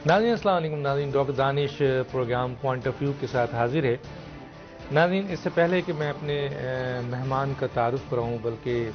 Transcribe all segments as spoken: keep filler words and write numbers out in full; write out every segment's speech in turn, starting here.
ناظرین السلام علیکم. ناظرین doctor Danish programme point of view کے ساتھ حاضر ہے. ناظرین اس سے پہلے کہ میں اپنے مہمان کا تعارف کراؤں بلکہ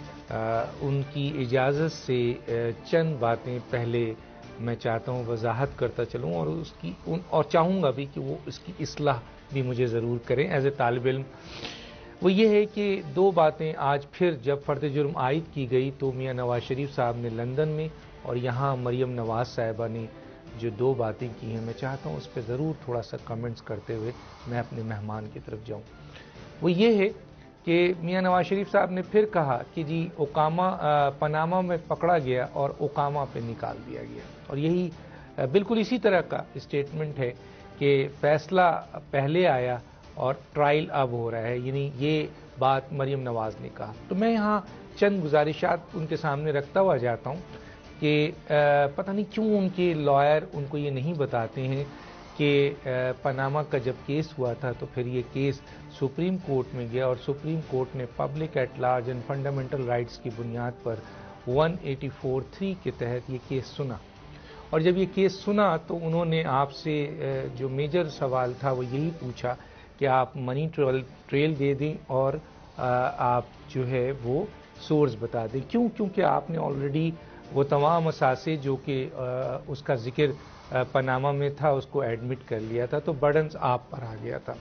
ان کی اجازت سے چند باتیں پہلے میں چاہتا ہوں وضاحت کرتا چلوں اور اس کی اور چاہوں گا بھی کہ وہ اس کی اصلاح بھی مجھے ضرور کریں ایز اے طالب علم. وہ یہ ہے کہ دو باتیں آج پھر جب فرد جرم عائد کی گئی تو میاں نواز شریف صاحب نے لندن میں اور یہاں مریم نواز صاحبہ نے جو دو باتیں کی ہیں میں چاہتا ہوں اس پہ ضرور تھوڑا سا کمنٹس کرتے ہوئے میں اپنے مہمان کی طرف جاؤں. وہ یہ ہے کہ میاں نواز شریف صاحب نے پھر کہا کہ جی اوکاما پاناما میں پکڑا گیا اور اوکاما پہ نکال دیا گیا, اور یہی بالکل اسی طرح کا اسٹیٹمنٹ ہے کہ فیصلہ پہلے آیا اور ٹرائل اب ہو رہا ہے, یعنی یہ بات مریم نواز نے کہا. تو میں یہاں چند گزارشات ان کے سامنے رکھتا ہوا جاتا ہوں کہ پتہ نہیں کیوں ان کے لائر ان کو یہ نہیں بتاتے ہیں کہ پاناما کا جب کیس ہوا تھا تو پھر یہ کیس سپریم کورٹ میں گیا اور سپریم کورٹ نے public at large and fundamental rights کی بنیاد پر ون ایٹی فور تھری کے تحت یہ کیس سنا. اور جب یہ کیس سنا تو انہوں نے آپ سے جو میجر سوال تھا وہ یہی پوچھا کہ آپ منی ٹریل ٹریل دے دیں اور آپ جو ہے وہ سورس بتا دیں. کیوں؟ کیونکہ آپ نے آلریڈی وہ تمام اثاثے جو کہ اس کا ذکر پاناما میں تھا اس کو ایڈمٹ کر لیا تھا, تو برڈنز آپ پر آ گیا تھا.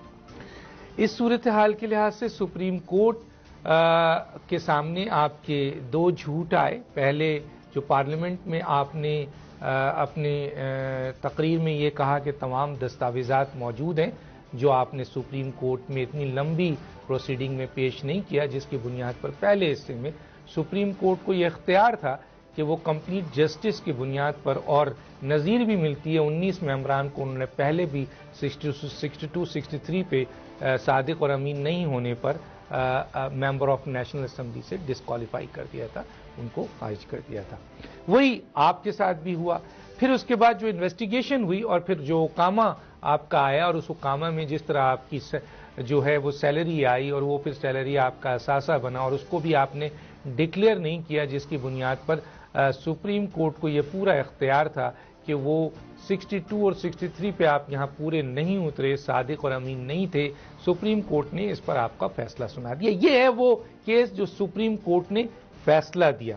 اس صورتحال کے لحاظ سے سپریم کورٹ کے سامنے آپ کے دو جھوٹ آئے. پہلے جو پارلیمنٹ میں آپ نے اپنے تقریر میں یہ کہا کہ تمام دستاویزات موجود ہیں جو آپ نے سپریم کورٹ میں اتنی لمبی پروسیڈنگ میں پیش نہیں کیا, جس کی بنیاد پر پہلے حصے میں سپریم کورٹ کو یہ اختیار تھا کہ وہ کمپلیٹ جسٹس کی بنیاد پر, اور نظیر بھی ملتی ہے انیس ممبران کو انہوں نے پہلے بھی سکسٹی ٹو سکسٹی تھری پہ صادق اور امین نہیں ہونے پر ممبر آف نیشنل اسمبلی سے ڈسکوالیفائی کر دیا تھا, ان کو خارج کر دیا تھا. وہی آپ کے ساتھ بھی ہوا. پھر اس کے بعد جو انویسٹیگیشن ہوئی اور پھر جو اوکاما آپ کا آیا اور اس اوکاما میں جس طرح آپ کی جو ہے وہ سیلری آئی اور وہ پھر سیلری آپ کا اثاثہ بنا اور اس کو بھی آپ نے ڈکلیئر نہیں کیا, جس کی بنیاد پر سپریم کورٹ کو یہ پورا اختیار تھا کہ وہ سکسٹی ٹو اور سکسٹی تھری پہ آپ یہاں پورے نہیں اترے, صادق اور امین نہیں تھے. سپریم کورٹ نے اس پر آپ کا فیصلہ سنا دیا. یہ ہے وہ کیس جو سپریم کورٹ نے فیصلہ دیا.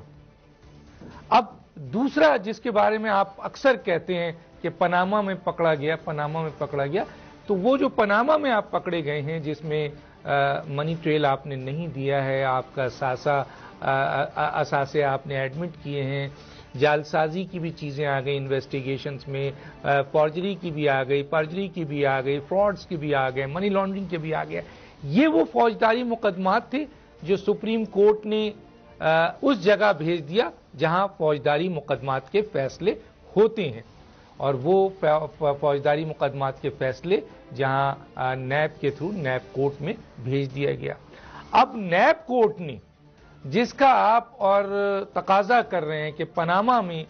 اب دوسرا جس کے بارے میں آپ اکثر کہتے ہیں کہ پاناما میں پکڑا گیا پاناما میں پکڑا گیا تو وہ جو پاناما میں آپ پکڑے گئے ہیں جس میں منی ٹریل آپ نے نہیں دیا ہے, آپ کا اثاثہ اثاثے آپ نے ایڈمٹ کیے ہیں, جعلسازی کی بھی چیزیں آ گئی انویسٹیگیشنز میں, فارجری کی بھی آ گئی, پرجری کی بھی آ گئی, فراڈز کی بھی آ گئے, منی لانڈرنگ کے بھی آ گیا. یہ وہ فوجداری مقدمات تھے جو سپریم کورٹ نے اس جگہ بھیج دیا جہاں فوجداری مقدمات کے فیصلے ہوتے ہیں, اور وہ فوجداری مقدمات کے فیصلے جہاں نیب کے تھرو نیب کورٹ میں بھیج دیا گیا. اب نیب کورٹ نے جس کا آپ اور تقاضا کر رہے ہیں کہ پاناما میں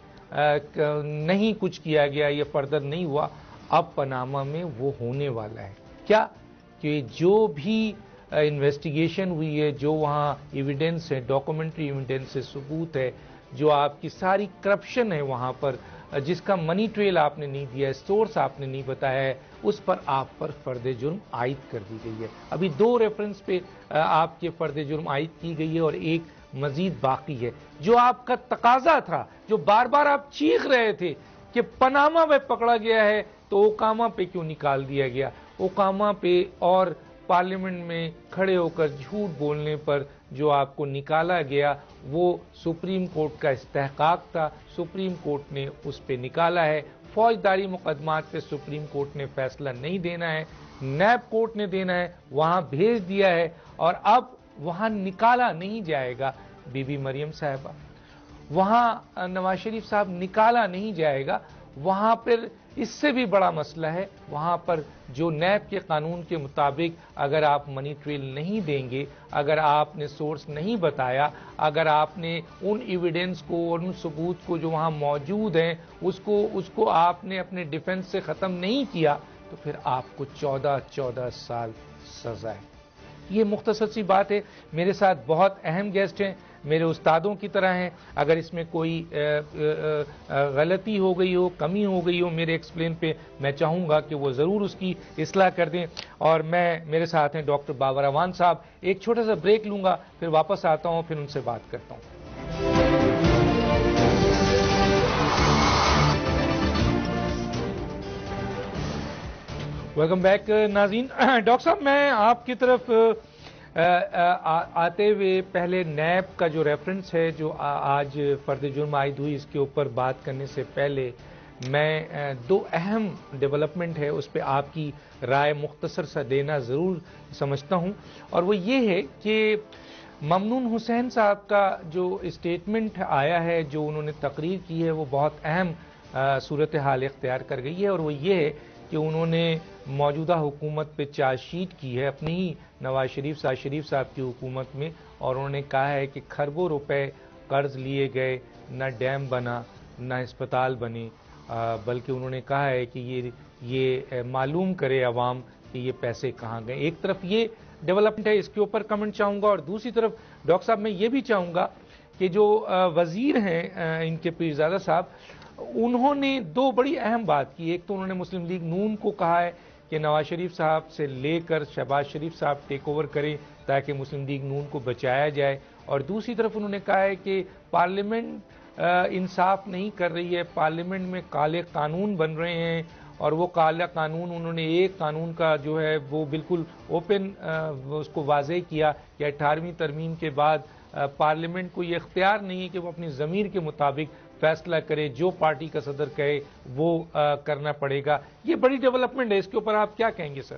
نہیں کچھ کیا گیا, یہ فردر نہیں ہوا, اب پاناما میں وہ ہونے والا ہے. کیا کہ جو بھی انویسٹیگیشن ہوئی ہے, جو وہاں ایویڈنس ہے, ڈاکومنٹری ایویڈنس ہے, ثبوت ہے, جو آپ کی ساری کرپشن ہے وہاں پر, جس کا منی ٹریل آپ نے نہیں دیا ہے, سورس آپ نے نہیں بتایا ہے, اس پر آپ پر فرد جرم عائد کر دی گئی ہے. ابھی دو ریفرنس پہ آپ کے فرد جرم عائد کی گئی ہے اور ایک مزید باقی ہے. جو آپ کا تقاضا تھا, جو بار بار آپ چیخ رہے تھے کہ پاناما میں پکڑا گیا ہے تو اوکاما پہ کیوں نکال دیا گیا, اوکاما پہ اور پارلیمنٹ میں کھڑے ہو کر جھوٹ بولنے پر جو آپ کو نکالا گیا وہ سپریم کورٹ کا استحقاق تھا, سپریم کورٹ نے اس پہ نکالا ہے. فوجداری مقدمات پہ سپریم کورٹ نے فیصلہ نہیں دینا ہے, نیب کورٹ نے دینا ہے, وہاں بھیج دیا ہے, اور اب وہاں نکالا نہیں جائے گا بی بی مریم صاحبہ, وہاں نواز شریف صاحب نکالا نہیں جائے گا. وہاں پھر اس سے بھی بڑا مسئلہ ہے, وہاں پر جو نیب کے قانون کے مطابق اگر آپ منی ٹریل نہیں دیں گے, اگر آپ نے سورس نہیں بتایا, اگر آپ نے ان ایویڈنس کو اور ان ثبوت کو جو وہاں موجود ہیں اس کو اس کو آپ نے اپنے ڈیفنس سے ختم نہیں کیا, تو پھر آپ کو چودہ چودہ سال سزا ہے. یہ مختصر سی بات ہے. میرے ساتھ بہت اہم گیسٹ ہیں, میرے استادوں کی طرح ہیں. اگر اس میں کوئی غلطی ہو گئی ہو, کمی ہو گئی ہو میرے ایکسپلین پہ, میں چاہوں گا کہ وہ ضرور اس کی اصلاح کر دیں. اور میں میرے ساتھ ہیں ڈاکٹر بابر اوان صاحب. ایک چھوٹا سا بریک لوں گا, پھر واپس آتا ہوں, پھر ان سے بات کرتا ہوں. ویلکم بیک ناظرین. ڈاکٹر صاحب, میں آپ کی طرف آتے ہوئے پہلے نیب کا جو ریفرنس ہے جو آج فرد جرم عائد ہوئی, اس کے اوپر بات کرنے سے پہلے میں دو اہم ڈیولپمنٹ ہے اس پہ آپ کی رائے مختصر سا دینا ضرور سمجھتا ہوں. اور وہ یہ ہے کہ ممنون حسین صاحب کا جو اسٹیٹمنٹ آیا ہے, جو انہوں نے تقریر کی ہے, وہ بہت اہم صورتحال اختیار کر گئی ہے. اور وہ یہ ہے کہ انہوں نے موجودہ حکومت پہ چارج شیٹ کی ہے اپنی ہی نواز شریف صاحب شریف صاحب کی حکومت میں, اور انہوں نے کہا ہے کہ کھربوں روپے قرض لیے گئے, نہ ڈیم بنا, نہ اسپتال بنے, بلکہ انہوں نے کہا ہے کہ یہ یہ معلوم کرے عوام کہ یہ پیسے کہاں گئے. ایک طرف یہ ڈیولپمنٹ ہے, اس کے اوپر کمنٹ چاہوں گا. اور دوسری طرف ڈاکٹر صاحب میں یہ بھی چاہوں گا کہ جو وزیر ہیں ان کے پیرزادہ صاحب, انہوں نے دو بڑی اہم بات کی. ایک تو انہوں نے مسلم لیگ نون کو کہا ہے کہ نواز شریف صاحب سے لے کر شہباز شریف صاحب ٹیک اوور کریں تاکہ مسلم لیگ نون کو بچایا جائے. اور دوسری طرف انہوں نے کہا ہے کہ پارلیمنٹ انصاف نہیں کر رہی ہے, پارلیمنٹ میں کالے قانون بن رہے ہیں. اور وہ کالا قانون, انہوں نے ایک قانون کا جو ہے وہ بالکل اوپن اس کو واضح کیا کہ اٹھارہویں ترمیم کے بعد پارلیمنٹ کو یہ اختیار نہیں ہے کہ وہ اپنی ضمیر کے مطابق فیصلہ کرے, جو پارٹی کا صدر کہے وہ کرنا پڑے گا. یہ بڑی ڈیولپمنٹ ہے, اس کے اوپر آپ کیا کہیں گے سر؟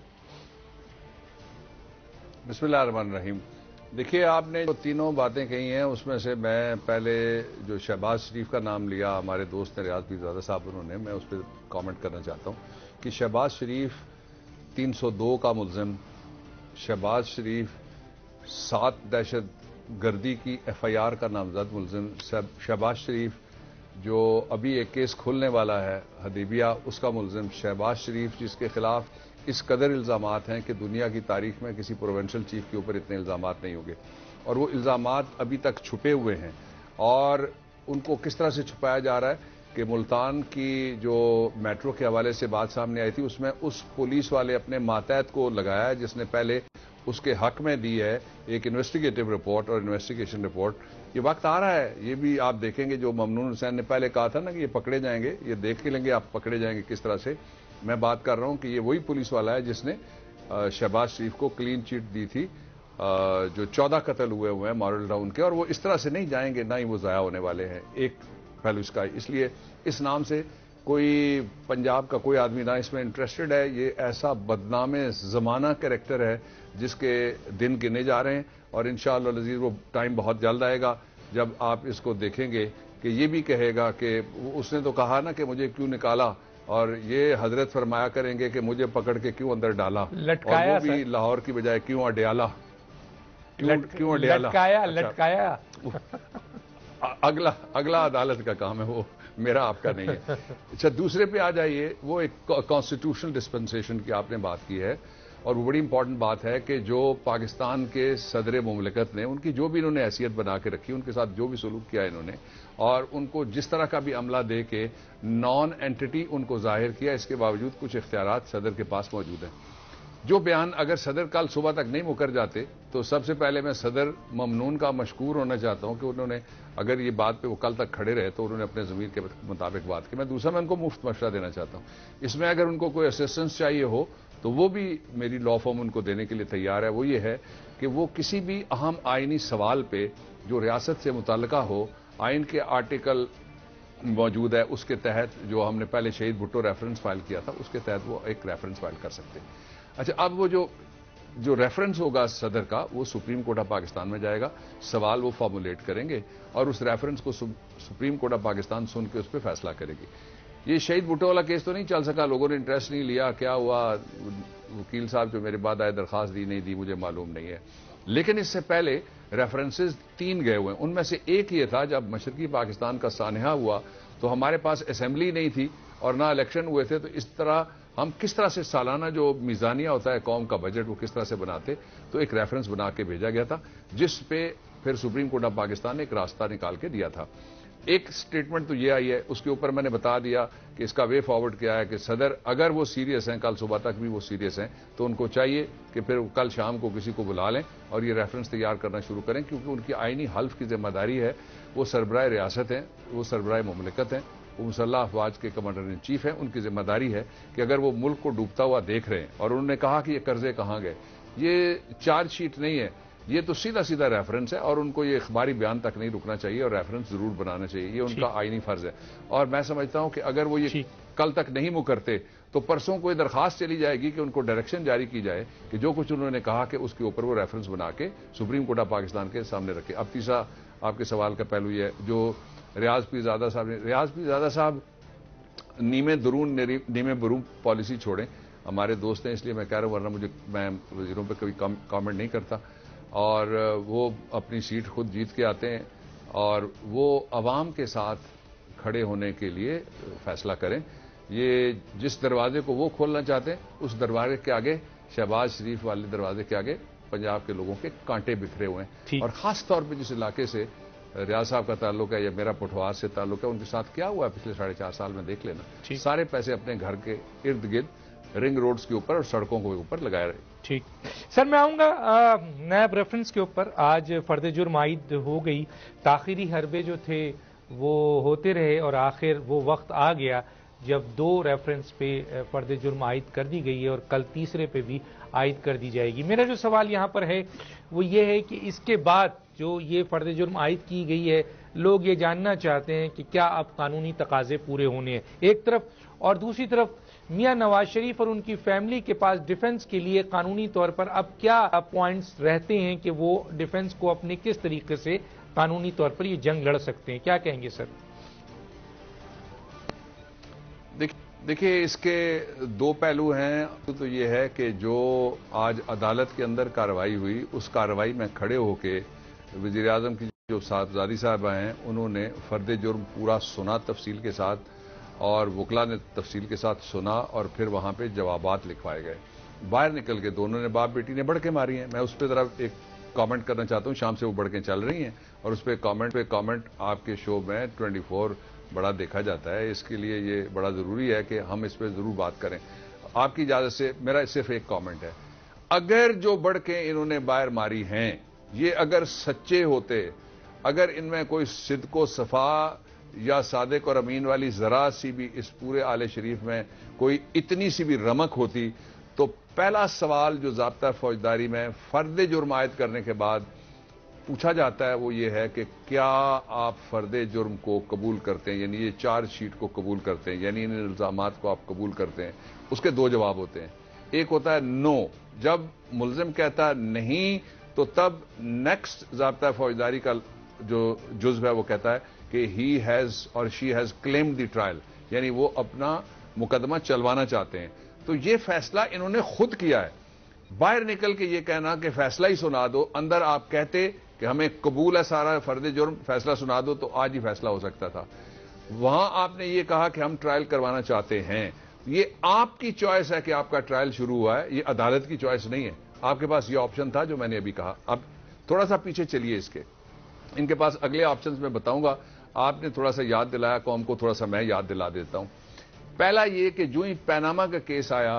بسم اللہ الرحمن الرحیم. دیکھیے, آپ نے جو تینوں باتیں کہی ہیں اس میں سے میں پہلے جو شہباز شریف کا نام لیا, ہمارے دوست نے ریاض پیرزادہ صاحب, انہوں نے, میں اس پہ کامنٹ کرنا چاہتا ہوں کہ شہباز شریف تین سو دو کا ملزم, شہباز شریف سات دہشت گردی کی ایف آئی آر کا نامزد ملزم, شہباز شریف جو ابھی ایک کیس کھلنے والا ہے حدیبیہ اس کا ملزم, شہباز شریف جس کے خلاف اس قدر الزامات ہیں کہ دنیا کی تاریخ میں کسی پروونشل چیف کے اوپر اتنے الزامات نہیں ہوں گے, اور وہ الزامات ابھی تک چھپے ہوئے ہیں. اور ان کو کس طرح سے چھپایا جا رہا ہے کہ ملتان کی جو میٹرو کے حوالے سے بات سامنے آئی تھی, اس میں اس پولیس والے اپنے ماتحت کو لگایا ہے جس نے پہلے اس کے حق میں دی ہے ایک انویسٹیگیٹو رپورٹ اور انویسٹیگیشن رپورٹ. یہ وقت آ رہا ہے, یہ بھی آپ دیکھیں گے جو ممنون حسین نے پہلے کہا تھا نا کہ یہ پکڑے جائیں گے, یہ دیکھ کے لیں گے آپ پکڑے جائیں گے کس طرح سے. میں بات کر رہا ہوں کہ یہ وہی پولیس والا ہے جس نے شہباز شریف کو کلین چیٹ دی تھی, جو چودہ قتل ہوئے ہوئے ہیں مارل ٹاؤن کے, اور وہ اس طرح سے نہیں جائیں گے, نہ ہی وہ ضائع ہونے والے ہیں. ایک پہلو اس کا, اس لیے اس نام سے کوئی پنجاب کا کوئی آدمی نہ اس میں انٹرسٹڈ ہے. یہ ایسا بدنام زمانہ کریکٹر ہے جس کے دن گنے جا رہے ہیں, اور انشاءاللہ العزیز وہ ٹائم بہت جلد آئے گا جب آپ اس کو دیکھیں گے کہ یہ بھی کہے گا کہ اس نے تو کہا نا کہ مجھے کیوں نکالا, اور یہ حضرت فرمایا کریں گے کہ مجھے پکڑ کے کیوں اندر ڈالا, لٹکایا, اور وہ بھی لاہور کی بجائے کیوں اڈیالہ, کیوں اڈیالہ, لٹکایا لٹکایا. اگلا اگلا عدالت کا کام ہے, وہ میرا آپ کا نہیں ہے. اچھا, دوسرے پہ آ جائیے. وہ ایک کانسٹیٹیوشنل ڈسپنسیشن کی آپ نے بات کی ہے, اور وہ بڑی امپورٹنٹ بات ہے کہ جو پاکستان کے صدر مملکت نے, ان کی جو بھی انہوں نے حیثیت بنا کے رکھی, ان کے ساتھ جو بھی سلوک کیا انہوں نے, اور ان کو جس طرح کا بھی عملہ دے کے نان اینٹی ان کو ظاہر کیا, اس کے باوجود کچھ اختیارات صدر کے پاس موجود ہیں. جو بیان اگر صدر کل صبح تک نہیں مکر جاتے تو سب سے پہلے میں صدر ممنون کا مشکور ہونا چاہتا ہوں کہ انہوں نے, اگر یہ بات پہ وہ کل تک کھڑے رہے تو انہوں نے اپنے ضمیر کے مطابق بات کی. میں دوسرا میں ان کو مفت مشورہ دینا چاہتا ہوں, اس میں اگر ان کو کوئی اسسٹنس چاہیے ہو تو وہ بھی میری لا فارم ان کو دینے کے لیے تیار ہے. وہ یہ ہے کہ وہ کسی بھی اہم آئینی سوال پہ جو ریاست سے متعلقہ ہو, آئین کے آرٹیکل موجود ہے اس کے تحت, جو ہم نے پہلے شہید بھٹو ریفرنس فائل کیا تھا اس کے تحت وہ ایک ریفرنس فائل کر سکتے ہیں. اچھا, اب وہ جو جو ریفرنس ہوگا صدر کا وہ سپریم کورٹ آف پاکستان میں جائے گا, سوال وہ فارمولیٹ کریں گے اور اس ریفرنس کو سپریم کورٹ آف پاکستان سن کے اس پہ فیصلہ کرے گی. یہ شہید بھٹو والا کیس تو نہیں چل سکا, لوگوں نے انٹرسٹ نہیں لیا, کیا ہوا, وکیل صاحب جو میرے بعد آئے درخواست دی نہیں دی مجھے معلوم نہیں ہے. لیکن اس سے پہلے ریفرنسز تین گئے ہوئے ہیں, ان میں سے ایک یہ تھا جب مشرقی پاکستان کا سانحہ ہوا تو ہمارے پاس اسمبلی نہیں تھی اور نہ الیکشن ہوئے تھے, تو اس طرح ہم کس طرح سے سالانہ جو میزانیہ ہوتا ہے قوم کا بجٹ وہ کس طرح سے بناتے, تو ایک ریفرنس بنا کے بھیجا گیا تھا جس پہ پھر سپریم کورٹ آف پاکستان نے ایک راستہ نکال کے دیا تھا. ایک سٹیٹمنٹ تو یہ آئی ہے, اس کے اوپر میں نے بتا دیا کہ اس کا وے فارورڈ کیا ہے کہ صدر اگر وہ سیریس ہیں, کل صبح تک بھی وہ سیریس ہیں, تو ان کو چاہیے کہ پھر کل شام کو کسی کو بلا لیں اور یہ ریفرنس تیار کرنا شروع کریں, کیونکہ ان کی آئینی حلف کی ذمہ داری ہے. وہ سربراہ ریاست ہیں, وہ سربراہ مملکت ہیں, وہ مسلح افواج کے کمانڈر ان چیف ہیں. ان کی ذمہ داری ہے کہ اگر وہ ملک کو ڈوبتا ہوا دیکھ رہے ہیں, اور انہوں نے کہا کہ یہ قرضے کہاں گئے, یہ چارج شیٹ نہیں ہے, یہ تو سیدھا سیدھا ریفرنس ہے, اور ان کو یہ اخباری بیان تک نہیں رکنا چاہیے اور ریفرنس ضرور بنانا چاہیے. یہ ان کا آئینی فرض ہے. اور میں سمجھتا ہوں کہ اگر وہ یہ کل تک نہیں مکرتے تو پرسوں کو یہ درخواست چلی جائے گی کہ ان کو ڈائریکشن جاری کی جائے کہ جو کچھ انہوں نے کہا کہ اس کے اوپر وہ ریفرنس بنا کے سپریم کورٹ آف پاکستان کے سامنے رکھے. اب تیسرا آپ کے سوال کا پہلو یہ ہے جو ریاض پیر زادہ صاحب نے, ریاض پیر زادہ صاحب نیمے درون نیمے برون پالیسی چھوڑیں, ہمارے دوست ہیں اس لیے میں کہہ رہا ہوں, ورنہ مجھے میں وزیروں پہ کبھی کامنٹ نہیں کرتا. اور وہ اپنی سیٹ خود جیت کے آتے ہیں اور وہ عوام کے ساتھ کھڑے ہونے کے لیے فیصلہ کریں. یہ جس دروازے کو وہ کھولنا چاہتے ہیں اس دروازے کے آگے, شہباز شریف والے دروازے کے آگے پنجاب کے لوگوں کے کانٹے بکھرے ہوئے ہیں. اور خاص طور پہ جس علاقے سے ریاض صاحب کا تعلق ہے یا میرا پٹھوار سے تعلق ہے, ان کے ساتھ کیا ہوا ہے پچھلے ساڑھے چار سال میں دیکھ لینا. سارے پیسے اپنے گھر کے ارد گرد رنگ روڈز کے اوپر اور سڑکوں کے اوپر لگائے رہے. ٹھیک سر, میں آؤں گا نیب ریفرنس کے اوپر. آج فرد جرم عائد ہو گئی, تاخیری حربے جو تھے وہ ہوتے رہے اور آخر وہ وقت آ گیا جب دو ریفرنس پہ فرد جرم عائد کر دی گئی ہے اور کل تیسرے پہ بھی عائد کر دی جائے گی. میرا جو سوال یہاں پر ہے وہ یہ ہے کہ اس کے بعد جو یہ فرد جرم عائد کی گئی ہے, لوگ یہ جاننا چاہتے ہیں کہ کیا اب قانونی تقاضے پورے ہونے ہیں ایک طرف, اور دوسری طرف میاں نواز شریف اور ان کی فیملی کے پاس ڈیفنس کے لیے قانونی طور پر اب کیا پوائنٹس رہتے ہیں کہ وہ ڈیفنس کو اپنے کس طریقے سے قانونی طور پر یہ جنگ لڑ سکتے ہیں, کیا کہیں گے سر؟ دیکھیے اس کے دو پہلو ہیں. تو یہ ہے کہ جو آج عدالت کے اندر کارروائی ہوئی, اس کارروائی میں کھڑے ہو کے وزیر اعظم کی جو صاحبزادی صاحبہ ہیں انہوں نے فرد جرم پورا سنا تفصیل کے ساتھ, اور وکلا نے تفصیل کے ساتھ سنا, اور پھر وہاں پہ جوابات لکھوائے گئے. باہر نکل کے دونوں نے باپ بیٹی نے بڑکیں ماری ہیں. میں اس پہ ذرا ایک کامنٹ کرنا چاہتا ہوں. شام سے وہ بڑکیں چل رہی ہیں اور اس پہ کامنٹ پہ کامنٹ آپ کے شو میں ٹوئنٹی فور بڑا دیکھا جاتا ہے. اس کے لیے یہ بڑا ضروری ہے کہ ہم اس پہ ضرور بات کریں. آپ کی اجازت سے میرا صرف ایک کامنٹ ہے. اگر جو بڑکیں انہوں نے باہر ماری ہیں یہ اگر سچے ہوتے, اگر ان میں کوئی صدق و صفا یا صادق اور امین والی ذرا سی بھی اس پورے آل شریف میں کوئی اتنی سی بھی رمق ہوتی, تو پہلا سوال جو ضابطہ فوجداری میں فرد جرم عائد کرنے کے بعد پوچھا جاتا ہے وہ یہ ہے کہ کیا آپ فرد جرم کو قبول کرتے ہیں, یعنی یہ چارج شیٹ کو قبول کرتے ہیں, یعنی ان الزامات کو آپ قبول کرتے ہیں. اس کے دو جواب ہوتے ہیں. ایک ہوتا ہے نو. جب ملزم کہتا ہے نہیں تو تب نیکسٹ ضابطہ فوجداری کا جو جزو ہے وہ کہتا ہے کہ ہی ہیز اور she has claimed the trial, یعنی وہ اپنا مقدمہ چلوانا چاہتے ہیں. تو یہ فیصلہ انہوں نے خود کیا ہے. باہر نکل کے یہ کہنا کہ فیصلہ ہی سنا دو, اندر آپ کہتے کہ ہمیں قبول ہے سارا فرد جرم, فیصلہ سنا دو تو آج ہی فیصلہ ہو سکتا تھا. وہاں آپ نے یہ کہا کہ ہم ٹرائل کروانا چاہتے ہیں. یہ آپ کی چوائس ہے کہ آپ کا ٹرائل شروع ہوا ہے, یہ عدالت کی چوائس نہیں ہے. آپ کے پاس یہ آپشن تھا جو میں نے ابھی کہا. اب تھوڑا سا پیچھے چلیے اس کے, ان کے پاس اگلے آپشنز میں بتاؤں گا. آپ نے تھوڑا سا یاد دلایا قوم کو, تھوڑا سا میں یاد دلا دیتا ہوں. پہلا یہ کہ جو ہی پیناما کا کیس آیا,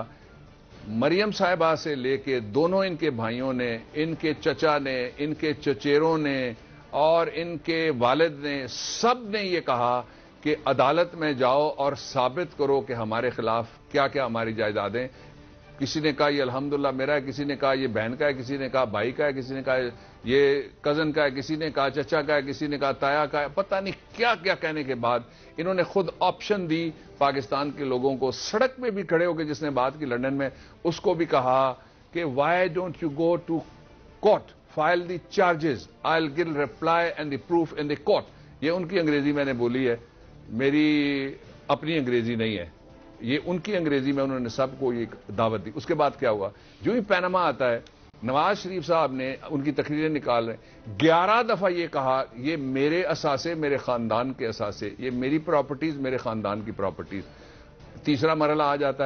مریم صاحبہ سے لے کے دونوں ان کے بھائیوں نے, ان کے چچا نے, ان کے چچیروں نے اور ان کے والد نے, سب نے یہ کہا کہ عدالت میں جاؤ اور ثابت کرو کہ ہمارے خلاف کیا کیا ہماری جائیدادیں. کسی نے کہا یہ الحمدللہ میرا ہے, کسی نے کہا یہ بہن کا ہے, کسی نے کہا بھائی کا ہے, کسی نے کہا یہ کزن کا ہے, کسی نے کہا چچا کا ہے, کسی نے کہا تایا کا ہے. پتہ نہیں کیا کیا کہنے کے بعد انہوں نے خود آپشن دی پاکستان کے لوگوں کو. سڑک پہ بھی کھڑے ہو کے جس نے بات کی لندن میں, اس کو بھی کہا کہ why don't you go to court, file the charges, I will give reply and the proof in the court. یہ ان کی انگریزی میں نے بولی ہے, میری اپنی انگریزی نہیں ہے, یہ ان کی انگریزی میں انہوں نے سب کو یہ دعوت دی. اس کے بعد کیا ہوا, جو ہی پیناما آتا ہے, نواز شریف صاحب نے ان کی تقریریں نکال رہے ہیں, گیارہ دفعہ یہ کہا یہ میرے اثاثے, میرے خاندان کے اثاثے, یہ میری پراپرٹیز, میرے خاندان کی پراپرٹیز. تیسرا مرحلہ آ جاتا ہے,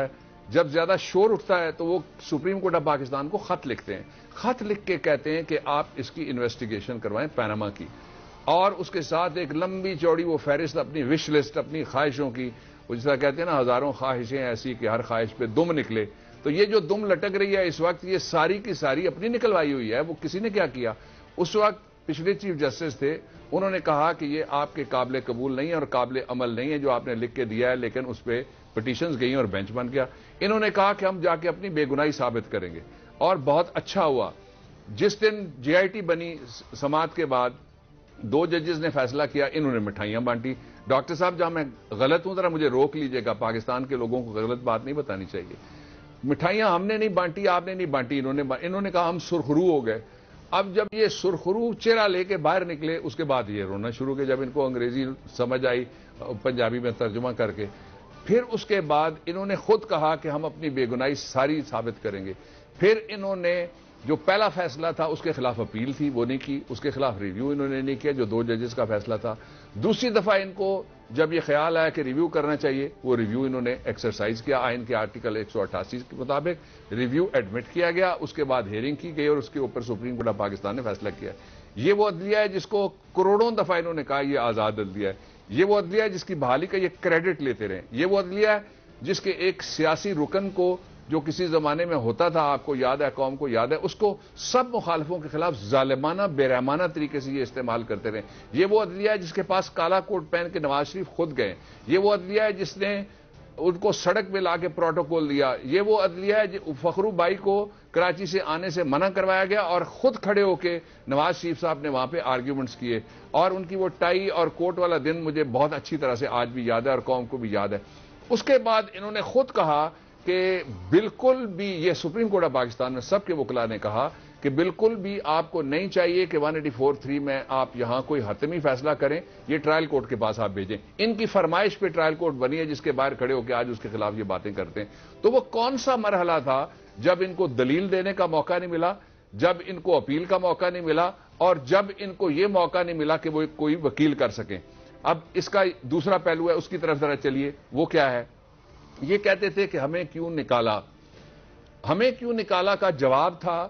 جب زیادہ شور اٹھتا ہے تو وہ سپریم کورٹ آف پاکستان کو خط لکھتے ہیں. خط لکھ کے کہتے ہیں کہ آپ اس کی انویسٹیگیشن کروائیں پیناما کی, اور اس کے ساتھ ایک لمبی چوڑی وہ فہرست اپنی وش لسٹ اپنی خواہشوں کی, وہ جس طرح کہتے ہیں نا ہزاروں خواہشیں ایسی کہ ہر خواہش پہ دم نکلے. تو یہ جو دم لٹک رہی ہے اس وقت, یہ ساری کی ساری اپنی نکلوائی ہوئی ہے. وہ کسی نے کیا کیا, اس وقت پچھلے چیف جسٹس تھے, انہوں نے کہا کہ یہ آپ کے قابل قبول نہیں ہے اور قابل عمل نہیں ہے جو آپ نے لکھ کے دیا ہے, لیکن اس پہ پٹیشنز گئی اور بینچ بن گیا. انہوں نے کہا کہ ہم جا کے اپنی بے گناہی ثابت کریں گے, اور بہت اچھا ہوا. جس دن جے آئی ٹی بنی سماعت کے بعد دو ججز نے فیصلہ کیا, انہوں نے مٹھائیاں بانٹی. ڈاکٹر صاحب جہاں میں غلط ہوں ذرا مجھے روک لیجئے گا, پاکستان کے لوگوں کو غلط بات نہیں بتانی چاہیے. مٹھائیاں ہم نے نہیں بانٹی, آپ نے نہیں بانٹی, انہوں نے انہوں نے کہا ہم سرخرو ہو گئے. اب جب یہ سرخرو چہرہ لے کے باہر نکلے, اس کے بعد یہ رونا شروع کیا جب ان کو انگریزی سمجھ آئی پنجابی میں ترجمہ کر کے. پھر اس کے بعد انہوں نے خود کہا کہ ہم اپنی بے گناہی ساری ثابت کریں گے. پھر انہوں نے جو پہلا فیصلہ تھا اس کے خلاف اپیل تھی وہ نہیں کی, اس کے خلاف ریویو انہوں نے نہیں کیا جو دو ججز کا فیصلہ تھا. دوسری دفعہ ان کو جب یہ خیال آیا کہ ریویو کرنا چاہیے, وہ ریویو انہوں نے ایکسرسائز کیا. آئین کے آرٹیکل ایک سو اٹھاسی کے مطابق ریویو ایڈمٹ کیا گیا, اس کے بعد ہیئرنگ کی گئی اور اس کے اوپر سپریم کورٹ آف پاکستان نے فیصلہ کیا. یہ وہ عدلیہ ہے جس کو کروڑوں دفعہ انہوں نے کہا یہ آزاد عدلیہ ہے. یہ وہ عدلیہ ہے جس کی بحالی کا یہ کریڈٹ لیتے رہے. یہ وہ عدلیہ ہے جس کے ایک سیاسی رکن کو جو کسی زمانے میں ہوتا تھا, آپ کو یاد ہے, قوم کو یاد ہے, اس کو سب مخالفوں کے خلاف ظالمانہ بے رحمانہ طریقے سے یہ استعمال کرتے رہے. یہ وہ عدلیہ ہے جس کے پاس کالا کوٹ پہن کے نواز شریف خود گئے. یہ وہ عدلیہ ہے جس نے ان کو سڑک پہ لا کے پروٹوکول دیا. یہ وہ عدلیہ ہے فخرو بائی کو کراچی سے آنے سے منع کروایا گیا اور خود کھڑے ہو کے نواز شریف صاحب نے وہاں پہ آرگیومنٹس کیے, اور ان کی وہ ٹائی اور کوٹ والا دن مجھے بہت اچھی طرح سے آج بھی یاد ہے اور قوم کو بھی یاد ہے. اس کے بعد انہوں نے خود کہا کہ بالکل بھی, یہ سپریم کورٹ آف پاکستان میں سب کے وکلاء نے کہا کہ بالکل بھی آپ کو نہیں چاہیے کہ ون ایٹی فور تھری میں آپ یہاں کوئی حتمی فیصلہ کریں, یہ ٹرائل کورٹ کے پاس آپ بھیجیں. ان کی فرمائش پہ ٹرائل کورٹ بنی ہے جس کے باہر کھڑے ہو کے آج اس کے خلاف یہ باتیں کرتے ہیں. تو وہ کون سا مرحلہ تھا جب ان کو دلیل دینے کا موقع نہیں ملا, جب ان کو اپیل کا موقع نہیں ملا, اور جب ان کو یہ موقع نہیں ملا کہ وہ کوئی وکیل کر سکیں. اب اس کا دوسرا پہلو ہے, اس کی طرف ذرا چلیے. وہ کیا ہے؟ یہ کہتے تھے کہ ہمیں کیوں نکالا, ہمیں کیوں نکالا کا جواب تھا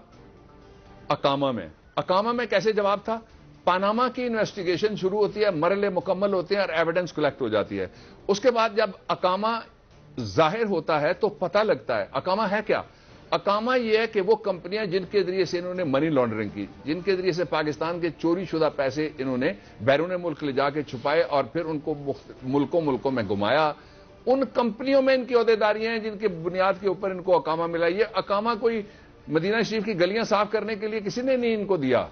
اقامہ میں. اقامہ میں کیسے جواب تھا؟ پاناما کی انویسٹیگیشن شروع ہوتی ہے, مرحلے مکمل ہوتے ہیں اور ایویڈنس کلیکٹ ہو جاتی ہے. اس کے بعد جب اقامہ ظاہر ہوتا ہے تو پتہ لگتا ہے اقامہ ہے کیا. اقامہ یہ ہے کہ وہ کمپنیاں جن کے ذریعے سے انہوں نے منی لانڈرنگ کی, جن کے ذریعے سے پاکستان کے چوری شدہ پیسے انہوں نے بیرون ملک لے جا کے چھپائے اور پھر ان کو ملکوں ملکوں میں گھمایا, ان کمپنیوں میں ان کی عہدیداریاں ہیں جن کے بنیاد کے اوپر ان کو اقامہ ملا. یہ اقامہ کوئی مدینہ شریف کی گلیاں صاف کرنے کے لیے کسی نے نہیں ان کو دیا.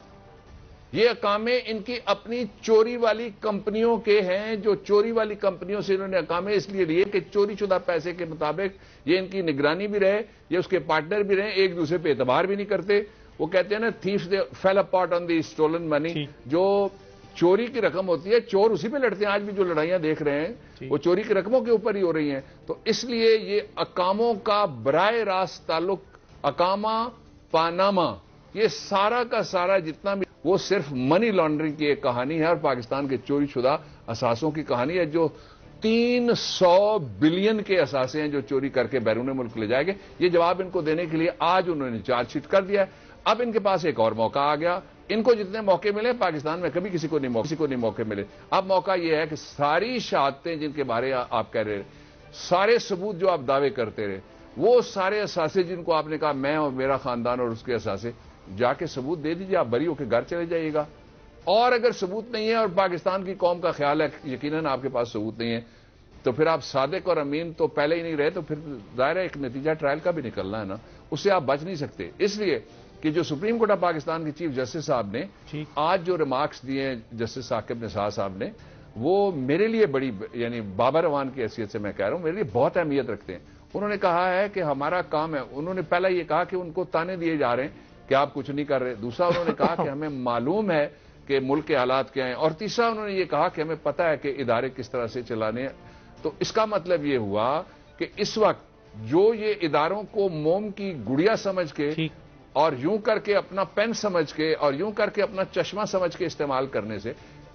یہ اقامے ان کی اپنی چوری والی کمپنیوں کے ہیں, جو چوری والی کمپنیوں سے انہوں نے اقامے اس لیے لیے کہ چوری شدہ پیسے کے مطابق یہ ان کی نگرانی بھی رہے, یہ اس کے پارٹنر بھی رہے, ایک دوسرے پہ اعتبار بھی نہیں کرتے. وہ کہتے ہیں نا تھیف دے فیل اپارٹ آن دی اسٹولن منی, جو چوری کی رقم ہوتی ہے چور اسی پہ لڑتے ہیں. آج بھی جو لڑائیاں دیکھ رہے ہیں وہ چوری کی رقموں کے اوپر ہی ہو رہی ہیں. تو اس لیے یہ اقاموں کا براہ راست تعلق اقامہ پاناما, یہ سارا کا سارا جتنا بھی وہ صرف منی لانڈرنگ کی ایک کہانی ہے اور پاکستان کے چوری شدہ اثاثوں کی کہانی ہے, جو تین سو بلین کے اثاثے ہیں جو چوری کر کے بیرون ملک لے جائے گے. یہ جواب ان کو دینے کے لیے آج انہوں نے چارج شیٹ کر دیا ہے. اب ان کے پاس ایک اور موقع آ گیا. ان کو جتنے موقع ملے پاکستان میں کبھی کسی کو نہیں کسی کو نہیں موقع ملے. اب موقع یہ ہے کہ ساری شہادتیں جن کے بارے آپ کہہ رہے, سارے ثبوت جو آپ دعوے کرتے رہے, وہ سارے اثاثے جن کو آپ نے کہا میں اور میرا خاندان اور اس کے اثاثے, جا کے ثبوت دے دیجیے, آپ بری ہو کے گھر چلے جائیے گا. اور اگر ثبوت نہیں ہے اور پاکستان کی قوم کا خیال ہے یقیناً آپ کے پاس ثبوت نہیں ہے, تو پھر آپ صادق اور امین تو پہلے ہی نہیں رہے, تو پھر ظاہر ہے ایک نتیجہ ٹرائل کا بھی نکلنا ہے نا, اس سے آپ بچ نہیں سکتے. اس لیے کہ جو سپریم کورٹ آف پاکستان کے چیف جسٹس صاحب نے آج جو ریمارکس دیے ہیں جسٹس ثاقب نثار صاحب نے, وہ میرے لیے بڑی, یعنی بابر اوان کی حیثیت سے میں کہہ رہا ہوں, میرے لیے بہت اہمیت رکھتے ہیں. انہوں نے کہا ہے کہ ہمارا کام ہے, انہوں نے پہلا یہ کہا کہ ان کو تانے دیے جا رہے ہیں کہ آپ کچھ نہیں کر رہے. دوسرا انہوں نے کہا کہ ہمیں معلوم ہے کہ ملک کے حالات کیا ہیں, اور تیسرا انہوں نے یہ کہا کہ ہمیں پتہ ہے کہ ادارے کس طرح سے چلانے ہیں. تو اس کا مطلب یہ ہوا کہ اس وقت جو یہ اداروں کو موم کی گڑیا سمجھ کے اور یوں کر کے اپنا پین سمجھ کے اور یوں کر کے اپنا چشمہ سمجھ کے استعمال کرنے سے,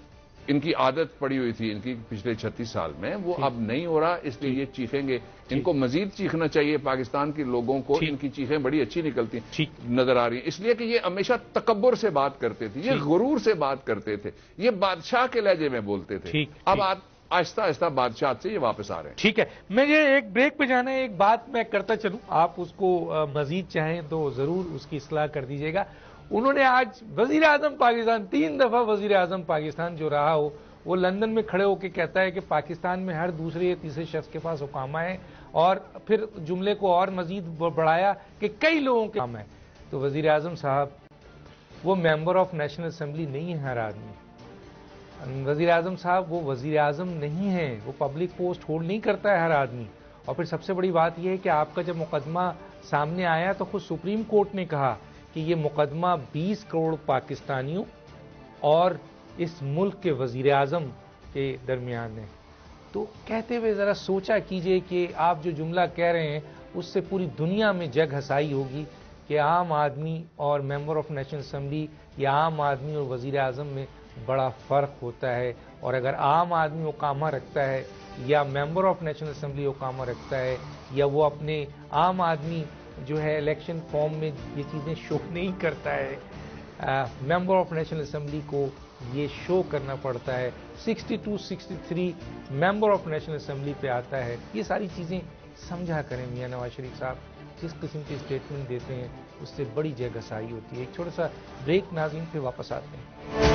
ان کی عادت پڑی ہوئی تھی ان کی پچھلے چھتیس سال میں، وہ اب نہیں ہو رہا، اس لیے یہ چیخیں گے. ان کو مزید چیخنا چاہیے. پاکستان کے لوگوں کو ان کی چیخیں بڑی اچھی نکلتی نظر آ رہی ہیں، اس لیے کہ یہ ہمیشہ تکبر سے بات کرتے تھے، یہ غرور سے بات کرتے تھے، یہ بادشاہ کے لہجے میں بولتے تھے. اب آپ آہستہ آہستہ بادشاہ سے یہ واپس آ رہے ہیں. ٹھیک ہے، میں یہ ایک بریک پہ جانا ہے، ایک بات میں کرتا چلوں، آپ اس کو مزید چاہیں تو ضرور اس کی اصلاح کر دیجیے گا. انہوں نے آج وزیر اعظم پاکستان، تین دفعہ وزیر اعظم پاکستان جو رہا ہو، وہ لندن میں کھڑے ہو کے کہتا ہے کہ پاکستان میں ہر دوسرے یا تیسرے شخص کے پاس حکامہ ہے، اور پھر جملے کو اور مزید بڑھایا کہ کئی لوگوں کے حکام ہے. تو وزیر اعظم صاحب وہ ممبر آف نیشنل اسمبلی نہیں ہے ہر آدمی. وزیر اعظم صاحب وہ وزیر اعظم نہیں ہے، وہ پبلک پوسٹ ہولڈ نہیں کرتا ہے ہر آدمی. اور پھر سب سے بڑی بات یہ ہے کہ آپ کا جب مقدمہ سامنے آیا تو خود سپریم کورٹ نے کہا کہ یہ مقدمہ بیس کروڑ پاکستانیوں اور اس ملک کے وزیر اعظم کے درمیان ہے. تو کہتے ہوئے ذرا سوچا کیجئے کہ آپ جو جملہ کہہ رہے ہیں اس سے پوری دنیا میں جگ ہسائی ہوگی کہ عام آدمی اور ممبر آف نیشنل اسمبلی یا عام آدمی اور وزیر اعظم میں بڑا فرق ہوتا ہے. اور اگر عام آدمی اقامہ رکھتا ہے یا ممبر آف نیشنل اسمبلی اقامہ رکھتا ہے یا وہ اپنے عام آدمی جو ہے الیکشن فارم میں یہ چیزیں شو نہیں کرتا ہے، ممبر آف نیشنل اسمبلی کو یہ شو کرنا پڑتا ہے. Sixty two sixty three member of national assembly پہ آتا ہے. یہ ساری چیزیں سمجھا کریں میاں نواز شریف صاحب، جس قسم کی اسٹیٹمنٹ دیتے ہیں اس سے بڑی جگہ سائی ہوتی ہے. ایک چھوٹا سا بریک ناظرین، پھر واپس آتے ہیں.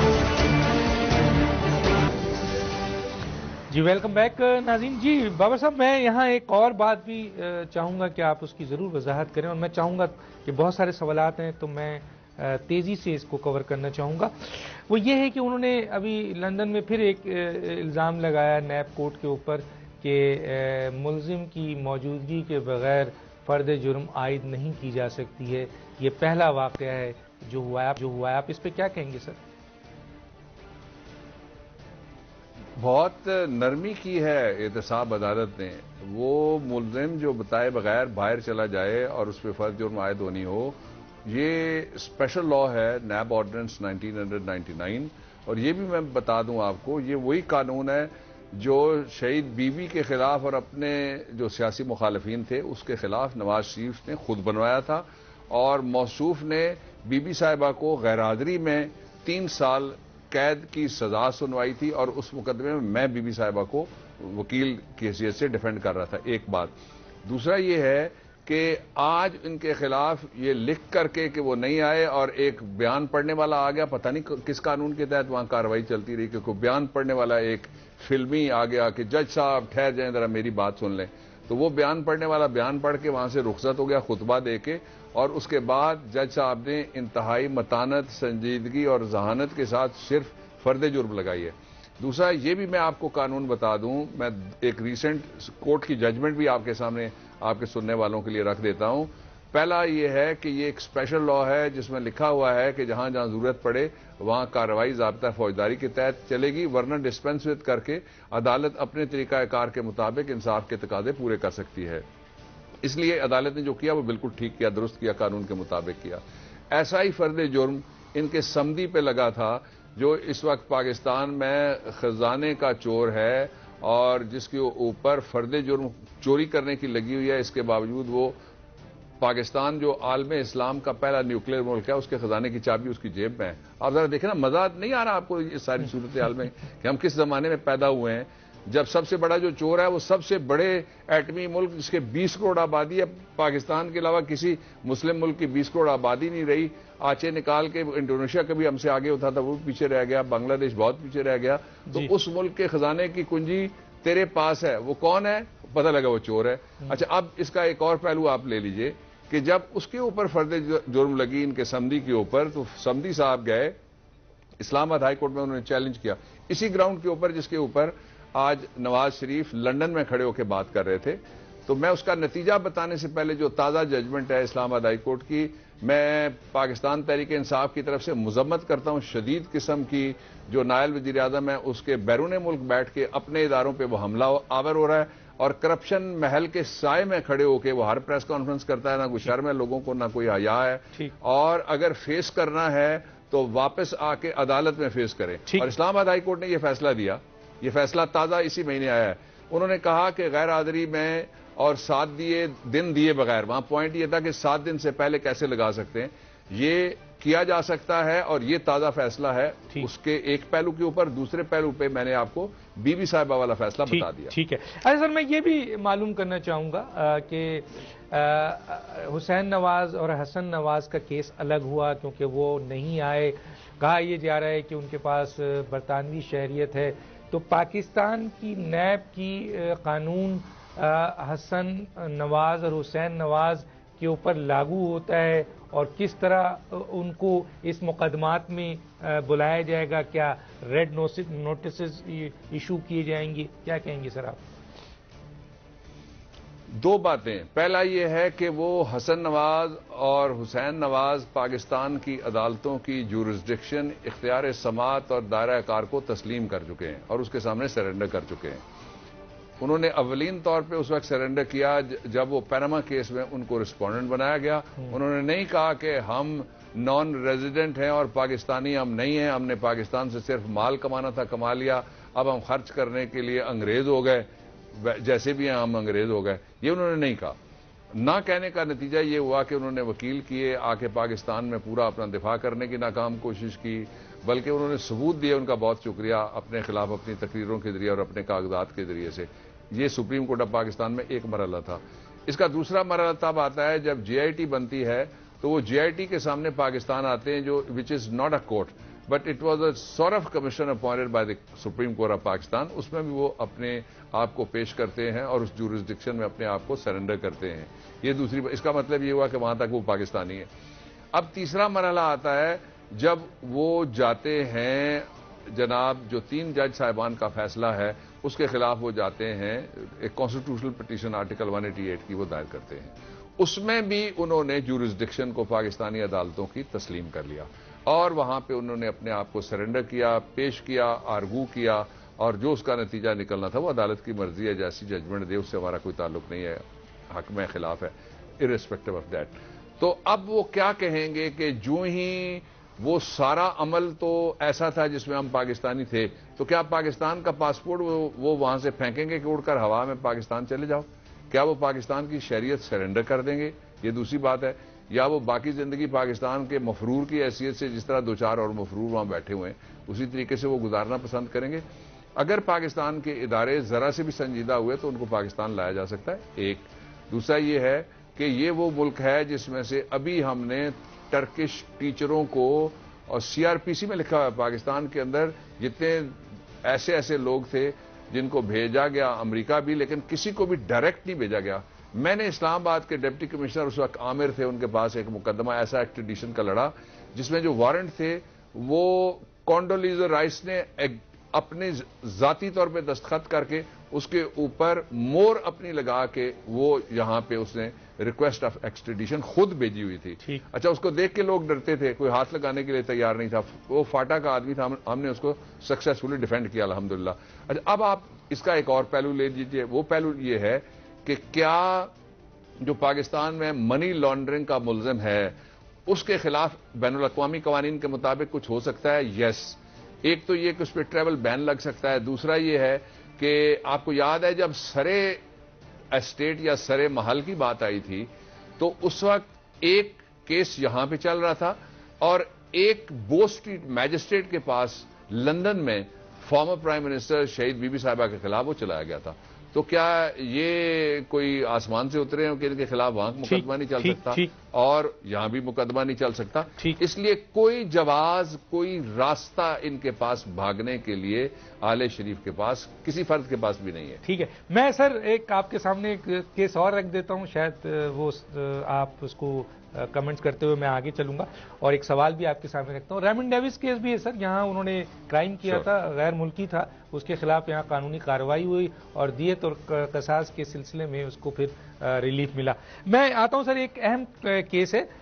جی ویلکم بیک ناظرین. جی بابر صاحب، میں یہاں ایک اور بات بھی چاہوں گا کہ آپ اس کی ضرور وضاحت کریں، اور میں چاہوں گا کہ بہت سارے سوالات ہیں تو میں تیزی سے اس کو کور کرنا چاہوں گا. وہ یہ ہے کہ انہوں نے ابھی لندن میں پھر ایک الزام لگایا نیب کورٹ کے اوپر کہ ملزم کی موجودگی کے بغیر فرد جرم عائد نہیں کی جا سکتی ہے. یہ پہلا واقعہ ہے جو ہوا جو ہوا ہے آپ اس پہ کیا کہیں گے سر؟ بہت نرمی کی ہے احتساب عدالت نے. وہ ملزم جو بتائے بغیر باہر چلا جائے اور اس پہ فرد جرم عائد ہونی ہو، یہ اسپیشل لا ہے NAB ordinance nineteen ninety nine. اور یہ بھی میں بتا دوں آپ کو، یہ وہی قانون ہے جو شہید بی بی کے خلاف اور اپنے جو سیاسی مخالفین تھے اس کے خلاف نواز شریف نے خود بنوایا تھا. اور موصوف نے بی بی صاحبہ کو غیر حاضری میں تین سال قید کی سزا سنوائی تھی، اور اس مقدمے میں میں بی بی صاحبہ کو وکیل کی حیثیت سے ڈیفینڈ کر رہا تھا. ایک بات. دوسرا یہ ہے کہ آج ان کے خلاف یہ لکھ کر کے کہ وہ نہیں آئے اور ایک بیان پڑھنے والا آ گیا، پتہ نہیں کس قانون کے تحت وہاں کارروائی چلتی رہی، کیونکہ بیان پڑھنے والا ایک فلمی آ گیا کہ جج صاحب ٹھہر جائیں ذرا میری بات سن لیں. تو وہ بیان پڑھنے والا بیان پڑھ کے وہاں سے رخصت ہو گیا خطبہ دے کے، اور اس کے بعد جج صاحب نے انتہائی متانت، سنجیدگی اور ذہانت کے ساتھ صرف فرد جرم لگائی ہے. دوسرا یہ بھی میں آپ کو قانون بتا دوں، میں ایک ریسنٹ کورٹ کی ججمنٹ بھی آپ کے سامنے آپ کے سننے والوں کے لیے رکھ دیتا ہوں. پہلا یہ ہے کہ یہ ایک اسپیشل لا ہے جس میں لکھا ہوا ہے کہ جہاں جہاں ضرورت پڑے وہاں کارروائی ضابطہ فوجداری کے تحت چلے گی، ورنہ ڈسپینس کر کے عدالت اپنے طریقہ کار کے مطابق انصاف کے تقاضے پورے کر سکتی ہے. اس لیے عدالت نے جو کیا وہ بالکل ٹھیک کیا، درست کیا، قانون کے مطابق کیا. ایسا ہی فرد جرم ان کے سمدھی پہ لگا تھا جو اس وقت پاکستان میں خزانے کا چور ہے اور جس کے اوپر فرد جرم چوری کرنے کی لگی ہوئی ہے. اس کے باوجود وہ پاکستان جو عالم اسلام کا پہلا نیوکلیئر ملک ہے، اس کے خزانے کی چابی اس کی جیب میں ہے. آپ ذرا دیکھیں نا، مزہ نہیں آ رہا آپ کو اس ساری صورتحال میں کہ ہم کس زمانے میں پیدا ہوئے ہیں جب سب سے بڑا جو چور ہے وہ سب سے بڑے ایٹمی ملک جس کے بیس کروڑ آبادی ہے، پاکستان کے علاوہ کسی مسلم ملک کی بیس کروڑ آبادی نہیں رہی. آنچے نکال کے انڈونیشیا کبھی ہم سے آگے ہوتا تھا، وہ پیچھے رہ گیا، بنگلہ دیش بہت پیچھے رہ گیا. تو جی. اس ملک کے خزانے کی کنجی تیرے پاس ہے، وہ کون ہے؟ پتہ لگا وہ چور ہے. اچھا، اب اس کا ایک اور پہلو آپ لے لیجئے کہ جب اس کے اوپر فرد جرم لگی ان کے سمدھی کے اوپر، تو سمدھی صاحب گئے اسلام آباد ہائی کورٹ میں، انہوں نے چیلنج کیا اسی گراؤنڈ کے اوپر جس کے اوپر آج نواز شریف لندن میں کھڑے ہو کے بات کر رہے تھے. تو میں اس کا نتیجہ بتانے سے پہلے جو تازہ ججمنٹ ہے اسلام آباد ہائی کورٹ کی، میں پاکستان تحریک انصاف کی طرف سے مذمت کرتا ہوں شدید قسم کی. جو نائب وزیر اعظم ہے اس کے بیرون ملک بیٹھ کے اپنے اداروں پہ وہ حملہ آور ہو رہا ہے، اور کرپشن محل کے سائے میں کھڑے ہو کے وہ ہر پریس کانفرنس کرتا ہے. نہ کوئی شرم ہے لوگوں کو، نہ کوئی حیا ہے. اور اگر فیس کرنا ہے تو واپس آ کے عدالت میں فیس کریں. اور اسلام آباد ہائی کورٹ نے یہ فیصلہ دیا, یہ فیصلہ تازہ اسی مہینے آیا ہے. انہوں نے کہا کہ غیر حاضری میں اور سات دیے دن دیے بغیر, وہاں پوائنٹ یہ تھا کہ سات دن سے پہلے کیسے لگا سکتے ہیں, یہ کیا جا سکتا ہے, اور یہ تازہ فیصلہ ہے اس کے ایک پہلو کے اوپر. دوسرے پہلو پہ میں نے آپ کو بی بی صاحبہ والا فیصلہ بتا دیا. ٹھیک ہے. اچھا سر, میں یہ بھی معلوم کرنا چاہوں گا کہ حسین نواز اور حسن نواز کا کیس الگ ہوا کیونکہ وہ نہیں آئے. کہا یہ جا رہا ہے کہ ان کے پاس برطانوی شہریت ہے, تو پاکستان کی نیب کی قانون حسن نواز اور حسین نواز کے اوپر لاگو ہوتا ہے, اور کس طرح ان کو اس مقدمات میں بلایا جائے گا؟ کیا ریڈ نوٹسز ایشو کیے جائیں گے؟ کیا کہیں گے سر آپ؟ دو باتیں. پہلا یہ ہے کہ وہ حسن نواز اور حسین نواز پاکستان کی عدالتوں کی جورسڈکشن, اختیار سماعت اور دائرہ کار کو تسلیم کر چکے ہیں اور اس کے سامنے سرنڈر کر چکے ہیں. انہوں نے اولین طور پہ اس وقت سرنڈر کیا جب وہ پیناما کیس میں ان کو رسپونڈنٹ بنایا گیا. انہوں نے نہیں کہا کہ ہم نان ریزیڈنٹ ہیں اور پاکستانی ہم نہیں ہیں, ہم نے پاکستان سے صرف مال کمانا تھا, کما لیا, اب ہم خرچ کرنے کے لیے انگریز ہو گئے, جیسے بھی ہیں ہم انگریز ہو گئے. یہ انہوں نے نہیں کہا. نہ کہنے کا نتیجہ یہ ہوا کہ انہوں نے وکیل کیے, آ کے پاکستان میں پورا اپنا دفاع کرنے کی ناکام کوشش کی, بلکہ انہوں نے ثبوت دیے. ان کا بہت شکریہ اپنے خلاف اپنی تقریروں کے ذریعے اور اپنے کاغذات کے ذریعے سے. یہ سپریم کورٹ آف پاکستان میں ایک مرحلہ تھا. اس کا دوسرا مرحلہ تب آتا ہے جب جے آئی ٹی بنتی ہے, تو وہ جے آئی ٹی کے سامنے پاکستان آتے ہیں, جو which is not a court but it was a sort of commission appointed by the supreme court of Pakistan. اس میں بھی وہ اپنے آپ کو پیش کرتے ہیں اور اس جورسڈکشن میں اپنے آپ کو سرنڈر کرتے ہیں. یہ دوسری, اس کا مطلب یہ ہوا کہ وہاں تک وہ پاکستانی ہے. اب تیسرا مرحلہ آتا ہے جب وہ جاتے ہیں, جناب جو تین جج صاحبان کا فیصلہ ہے اس کے خلاف وہ جاتے ہیں, ایک کانسٹیٹیوشنل پٹیشن آرٹیکل ایک سو اٹھاسی کی وہ دائر کرتے ہیں. اس میں بھی انہوں نے جورسڈکشن کو پاکستانی عدالتوں کی تسلیم کر لیا اور وہاں پہ انہوں نے اپنے آپ کو سرنڈر کیا, پیش کیا, آرگو کیا, اور جو اس کا نتیجہ نکلنا تھا وہ عدالت کی مرضی ہے, جیسی ججمنٹ دے اس سے ہمارا کوئی تعلق نہیں ہے, حق میں خلاف ہے ارسپیکٹو آف دیٹ. تو اب وہ کیا کہیں گے کہ جو ہی وہ سارا عمل تو ایسا تھا جس میں ہم پاکستانی تھے, تو کیا پاکستان کا پاسپورٹ وہ, وہ وہاں سے پھینکیں گے کہ اڑ کر ہوا میں پاکستان چلے جاؤ؟ کیا وہ پاکستان کی شہریت سرنڈر کر دیں گے؟ یہ دوسری بات ہے. یا وہ باقی زندگی پاکستان کے مفرور کی حیثیت سے, جس طرح دو چار اور مفرور وہاں بیٹھے ہوئے ہیں, اسی طریقے سے وہ گزارنا پسند کریں گے؟ اگر پاکستان کے ادارے ذرا سے بھی سنجیدہ ہوئے تو ان کو پاکستان لایا جا سکتا ہے. ایک دوسرا یہ ہے کہ یہ وہ ملک ہے جس میں سے ابھی ہم نے ٹرکش ٹیچروں کو, اور سی آر پی سی میں لکھا ہوا ہے پاکستان کے اندر جتنے ایسے ایسے لوگ تھے جن کو بھیجا گیا امریکہ بھی, لیکن کسی کو بھی ڈائریکٹ نہیں بھیجا گیا. میں نے اسلام آباد کے ڈپٹی کمشنر اس وقت عامر تھے, ان کے پاس ایک مقدمہ ایسا ایکسٹریڈیشن کا لڑا جس میں جو وارنٹ تھے وہ کونڈولیزا رائس نے اپنے ذاتی طور پہ دستخط کر کے اس کے اوپر مور اپنی لگا کے وہ یہاں پہ اس نے ریکویسٹ آف ایکسٹریڈیشن خود بھیجی ہوئی تھی. اچھا, اس کو دیکھ کے لوگ ڈرتے تھے, کوئی ہاتھ لگانے کے لیے تیار نہیں تھا. وہ فاٹا کا آدمی تھا, ہم نے اس کو سکسیسفلی ڈیفینڈ کیا الحمدللہ. اچھا, اب آپ اس کا ایک اور پہلو لے لیجیے. وہ پہلو یہ ہے کہ کیا جو پاکستان میں منی لانڈرنگ کا ملزم ہے اس کے خلاف بین الاقوامی قوانین کے مطابق کچھ ہو سکتا ہے؟ یس. ایک تو یہ کہ اس پہ ٹریول بین لگ سکتا ہے. دوسرا یہ ہے کہ آپ کو یاد ہے جب سرے اسٹیٹ یا سرے محل کی بات آئی تھی تو اس وقت ایک کیس یہاں پہ چل رہا تھا اور ایک بو اسٹریٹ میجسٹریٹ کے پاس لندن میں فارمر پرائم منسٹر شہید بی بی صاحبہ کے خلاف وہ چلایا گیا تھا. تو کیا یہ کوئی آسمان سے اترے ہیں کہ ان کے خلاف وہاں مقدمہ نہیں چل سکتا اور یہاں بھی مقدمہ نہیں چل سکتا؟ اس لیے کوئی جواز, کوئی راستہ ان کے پاس بھاگنے کے لیے آل شریف کے پاس کسی فرد کے پاس بھی نہیں ہے. ٹھیک ہے, میں سر ایک آپ کے سامنے ایک کیس اور رکھ دیتا ہوں, شاید وہ آپ اس کو کمنٹس کرتے ہوئے میں آگے چلوں گا, اور ایک سوال بھی آپ کے سامنے رکھتا ہوں. ریمنڈ ڈیوس کیس بھی ہے سر, یہاں انہوں نے کرائم کیا تھا, غیر ملکی تھا, اس کے خلاف یہاں قانونی کارروائی ہوئی اور دیت اور قصاص کے سلسلے میں اس کو پھر ریلیف ملا. میں آتا ہوں سر, ایک اہم کیس ہے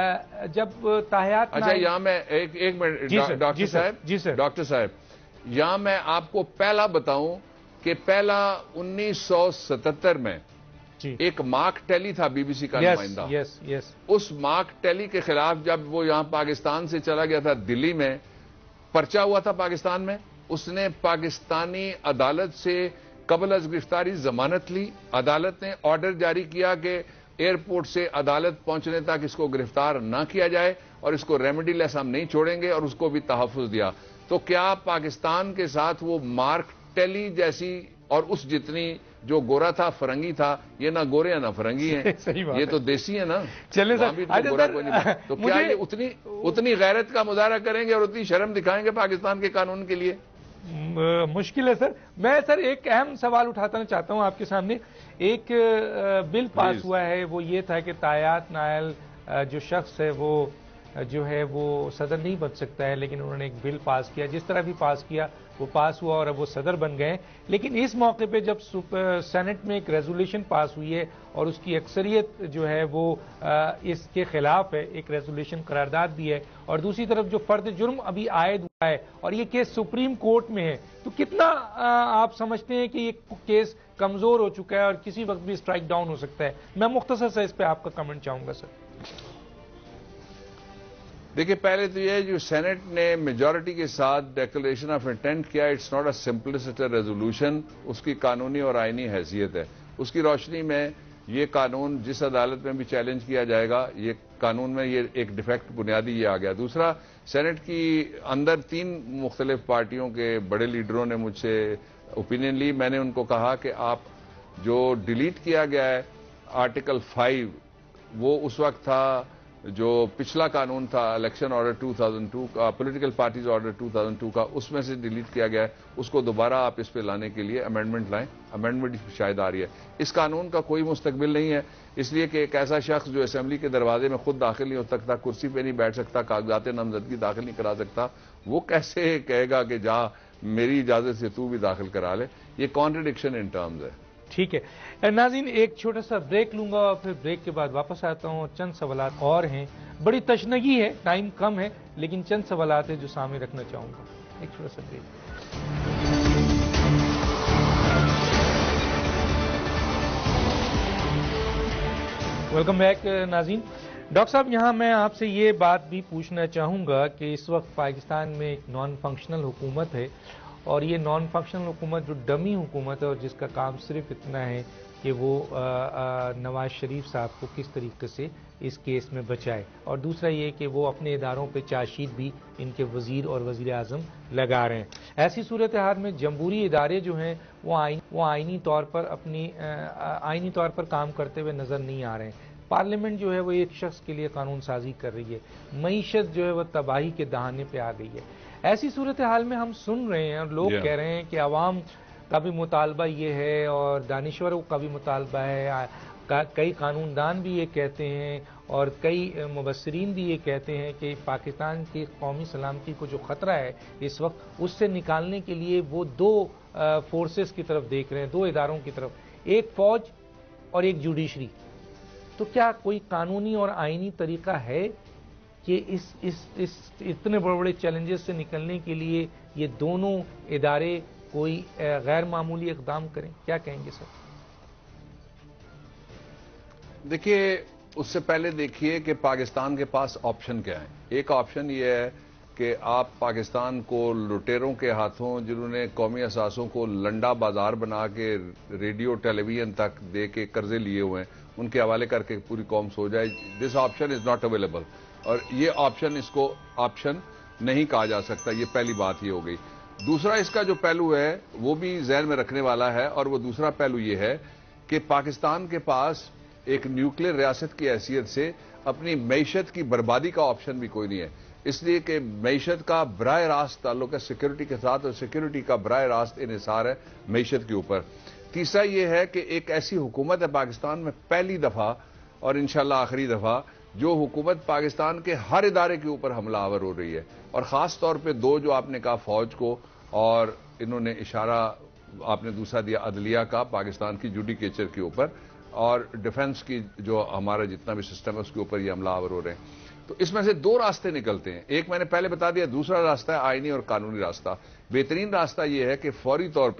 جب تاحیات. اچھا, یہاں میں ایک ایک منٹ ڈاکٹر صاحب, جی سر ڈاکٹر صاحب, یہاں میں آپ کو پہلا بتاؤں کہ پہلا انیس سو ستہتر میں ایک مارک ٹیلی تھا بی بی سی کا نمائندہ. یس یس اس مارک ٹیلی کے خلاف جب وہ یہاں پاکستان سے چلا گیا تھا دلی میں، پرچہ ہوا تھا پاکستان میں، اس نے پاکستانی عدالت سے قبل از گرفتاری ضمانت لی. عدالت نے آرڈر جاری کیا کہ ایئرپورٹ سے عدالت پہنچنے تک اس کو گرفتار نہ کیا جائے اور اس کو ریمیڈی لیس ہم نہیں چھوڑیں گے، اور اس کو بھی تحفظ دیا. تو کیا پاکستان کے ساتھ وہ مارک ٹیلی جیسی اور اس جتنی جو گورا تھا فرنگی تھا، یہ نہ گورے ہیں نہ فرنگی ہیں، یہ تو دیسی ہے نا. چلے سر، تو کیا یہ اتنی اتنی غیرت کا مظاہرہ کریں گے اور اتنی شرم دکھائیں گے پاکستان کے قانون کے لیے؟ مشکل ہے سر. میں سر ایک اہم سوال اٹھانا چاہتا ہوں آپ کے سامنے. ایک بل پاس ہوا ہے، وہ یہ تھا کہ تایات نائل جو شخص ہے وہ جو ہے وہ صدر نہیں بن سکتا ہے، لیکن انہوں نے ایک بل پاس کیا. جس طرح بھی پاس کیا وہ پاس ہوا اور اب وہ صدر بن گئے. لیکن اس موقع پہ جب سینٹ میں ایک ریزولوشن پاس ہوئی ہے اور اس کی اکثریت جو ہے وہ اس کے خلاف ہے، ایک ریزولوشن قرارداد بھی ہے، اور دوسری طرف جو فرد جرم ابھی عائد ہوا ہے اور یہ کیس سپریم کورٹ میں ہے، تو کتنا آپ سمجھتے ہیں کہ یہ کیس کمزور ہو چکا ہے اور کسی وقت بھی اسٹرائک ڈاؤن ہو سکتا ہے؟ میں مختصر سے اس پہ آپ کا کمنٹ چاہوں گا سر. دیکھیں، پہلے تو یہ جو سینٹ نے میجورٹی کے ساتھ ڈیکلریشن آف انٹینٹ کیا، it's not a simplest resolution, اس کی قانونی اور آئینی حیثیت ہے. اس کی روشنی میں یہ قانون جس عدالت میں بھی چیلنج کیا جائے گا، یہ قانون میں یہ ایک ڈیفیکٹ بنیادی یہ آ گیا. دوسرا، سینٹ کی اندر تین مختلف پارٹیوں کے بڑے لیڈروں نے مجھ سے اوپینین لی. میں نے ان کو کہا کہ آپ جو ڈیلیٹ کیا گیا ہے آرٹیکل فائیو، وہ اس وقت تھا جو پچھلا قانون تھا election order two thousand two کا، political parties order two thousand two کا، اس میں سے ڈیلیٹ کیا گیا ہے. اس کو دوبارہ آپ اس پہ لانے کے لیے امینڈمنٹ لائیں. امینڈمنٹ شاید آ رہی ہے. اس قانون کا کوئی مستقبل نہیں ہے، اس لیے کہ ایک ایسا شخص جو اسمبلی کے دروازے میں خود داخل نہیں ہو سکتا، کرسی پہ نہیں بیٹھ سکتا، کاغذات نامزدگی داخل نہیں کرا سکتا، وہ کیسے کہے گا کہ جا میری اجازت سے تو بھی داخل کرا لے؟ یہ کانٹرڈکشن ان ٹرمز ہے. ٹھیک ہے ناظرین، ایک چھوٹا سا بریک لوں گا اور پھر بریک کے بعد واپس آتا ہوں. چند سوالات اور ہیں، بڑی تشنگی ہے، ٹائم کم ہے، لیکن چند سوالات ہیں جو سامنے رکھنا چاہوں گا. ایک چھوٹا سا بریک. ویلکم بیک ناظرین. ڈاکٹر صاحب، یہاں میں آپ سے یہ بات بھی پوچھنا چاہوں گا کہ اس وقت پاکستان میں ایک نان فنکشنل حکومت ہے، اور یہ نان فنکشنل حکومت جو ڈمی حکومت ہے اور جس کا کام صرف اتنا ہے کہ وہ نواز شریف صاحب کو کس طریقے سے اس کیس میں بچائے، اور دوسرا یہ کہ وہ اپنے اداروں پہ چارج شیٹ بھی ان کے وزیر اور وزیر اعظم لگا رہے ہیں. ایسی صورتحال میں جمہوری ادارے جو ہیں وہ آئین وہ آئینی طور پر اپنی آئینی طور پر کام کرتے ہوئے نظر نہیں آ رہے ہیں. پارلیمنٹ جو ہے وہ ایک شخص کے لیے قانون سازی کر رہی ہے. معیشت جو ہے وہ تباہی کے دہانے پہ آ گئی ہے. ایسی صورتحال میں ہم سن رہے ہیں اور لوگ yeah. کہہ رہے ہیں کہ عوام کا بھی مطالبہ یہ ہے اور دانشوروں کا بھی مطالبہ ہے، کئی قانون دان بھی یہ کہتے ہیں اور کئی مبصرین بھی یہ کہتے ہیں کہ پاکستان کی قومی سلامتی کو جو خطرہ ہے اس وقت، اس سے نکالنے کے لیے وہ دو فورسز کی طرف دیکھ رہے ہیں، دو اداروں کی طرف، ایک فوج اور ایک جوڈیشری. تو کیا کوئی قانونی اور آئینی طریقہ ہے کہ اس اس اس اتنے بڑے بڑے چیلنجز سے نکلنے کے لیے یہ دونوں ادارے کوئی غیر معمولی اقدام کریں؟ کیا کہیں گے سر؟ دیکھیے، اس سے پہلے دیکھیے کہ پاکستان کے پاس آپشن کیا ہیں. ایک آپشن یہ ہے کہ آپ پاکستان کو لٹیروں کے ہاتھوں، جنہوں نے قومی اثاثوں کو لنڈا بازار بنا کے ریڈیو ٹیلی ویژن تک دے کے قرضے لیے ہوئے ہیں، ان کے حوالے کر کے پوری قوم سو جائے. This option is not available, اور یہ آپشن اس کو آپشن نہیں کہا جا سکتا. یہ پہلی بات یہ ہو گئی. دوسرا اس کا جو پہلو ہے وہ بھی ذہن میں رکھنے والا ہے، اور وہ دوسرا پہلو یہ ہے کہ پاکستان کے پاس ایک نیوکلیر ریاست کی حیثیت سے اپنی معیشت کی بربادی کا آپشن بھی کوئی نہیں ہے، اس لیے کہ معیشت کا براہ راست تعلق ہے سیکورٹی کے ساتھ، اور سیکورٹی کا براہ راست انحصار ہے معیشت کے اوپر. تیسرا یہ ہے کہ ایک ایسی حکومت ہے پاکستان میں پہلی دفعہ اور انشاءاللہ آخری دفعہ جو حکومت پاکستان کے ہر ادارے کے اوپر حملہ آور ہو رہی ہے، اور خاص طور پہ دو جو آپ نے کہا فوج کو، اور انہوں نے اشارہ آپ نے دوسرا دیا عدلیہ کا، پاکستان کی جوڈیکیچر کے اوپر، اور ڈیفنس کی جو ہمارا جتنا بھی سسٹم ہے اس کے اوپر یہ حملہ آور ہو رہے ہیں. تو اس میں سے دو راستے نکلتے ہیں. ایک میں نے پہلے بتا دیا، دوسرا راستہ ہے آئینی اور قانونی راستہ. بہترین راستہ یہ ہے کہ فوری طور پہ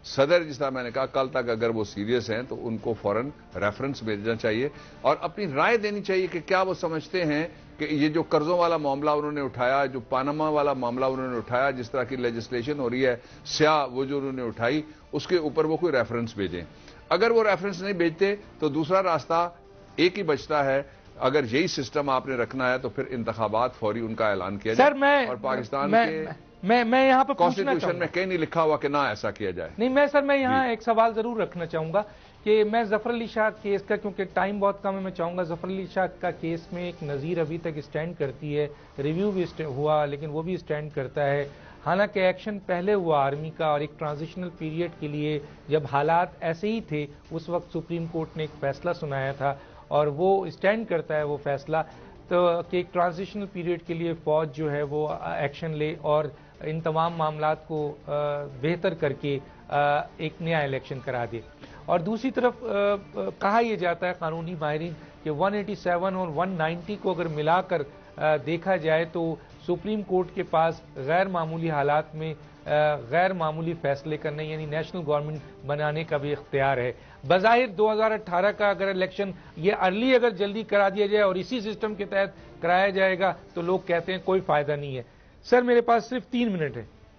صدر جس طرح میں نے کہا کل تک اگر وہ سیریس ہیں تو ان کو فوراً ریفرنس بھیجنا چاہیے اور اپنی رائے دینی چاہیے کہ کیا وہ سمجھتے ہیں کہ یہ جو قرضوں والا معاملہ انہوں نے اٹھایا, جو پاناما والا معاملہ انہوں نے اٹھایا, جس طرح کی لیجسلیشن ہو رہی ہے سیاہ وہ جو انہوں نے اٹھائی, اس کے اوپر وہ کوئی ریفرنس بھیجیں. اگر وہ ریفرنس نہیں بھیجتے تو دوسرا راستہ ایک ہی بچتا ہے, اگر یہی سسٹم آپ نے رکھنا ہے تو پھر انتخابات فوری ان کا اعلان کیا جائے. سر میں اور پاکستان میں کے میں میں یہاں پہ کانسٹیٹیوشن میں کہیں نہیں لکھا ہوا کہ نہ ایسا کیا جائے. نہیں میں سر میں یہاں ایک سوال ضرور رکھنا چاہوں گا کہ میں ظفر علی شاہ کیس کا, کیونکہ ٹائم بہت کم ہے, میں چاہوں گا ظفر علی شاہ کا کیس میں ایک نظیر ابھی تک اسٹینڈ کرتی ہے, ریویو بھی ہوا لیکن وہ بھی اسٹینڈ کرتا ہے. حالانکہ ایکشن پہلے ہوا آرمی کا اور ایک ٹرانزیشنل پیریڈ کے لیے جب حالات ایسے ہی تھے اس وقت سپریم کورٹ نے ایک فیصلہ سنایا تھا اور وہ اسٹینڈ کرتا ہے وہ فیصلہ, تو کہ ایک ٹرانزیشنل پیریڈ کے لیے فوج جو ہے وہ ایکشن لے اور ان تمام معاملات کو بہتر کر کے ایک نیا الیکشن کرا دے. اور دوسری طرف کہا یہ جاتا ہے قانونی ماہرین کہ ون ایٹی سیون اور ون نائنٹی کو اگر ملا کر دیکھا جائے تو سپریم کورٹ کے پاس غیر معمولی حالات میں غیر معمولی فیصلے کرنے یعنی نیشنل گورنمنٹ بنانے کا بھی اختیار ہے. بظاہر دو ہزار اٹھارہ کا اگر الیکشن یہ ارلی اگر جلدی کرا دیا جائے اور اسی سسٹم کے تحت کرایا جائے گا تو لوگ کہتے ہیں کوئی فائدہ نہیں ہے. سر میرے پاس صرف تین منٹ ہے.